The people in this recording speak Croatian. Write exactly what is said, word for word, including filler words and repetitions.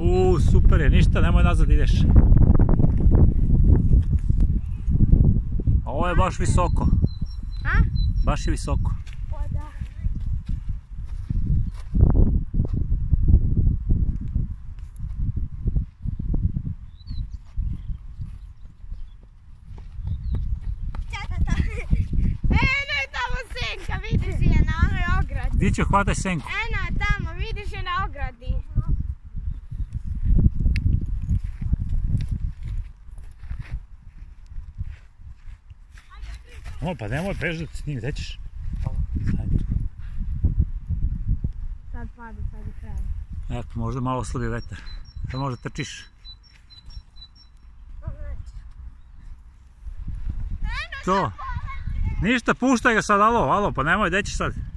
Uuu, super je, ništa, nemoj nazad ideš. Ovo je baš visoko. A? Baš je visoko. O da. Čekata. E, ne, tamo senka, vidiš je na onoj ogradi. Di će hvataj senku? Eno, tamo, vidiš je na ogradi. O, pa nemoj prežati s njim, gdje ćeš? Sad pada, sad je kraj. Eto, možda malo oslabi vetar. Sad možda trčiš. To. Ništa, puštaj ga sad, alo, alo, pa nemoj, gdje ćeš sad?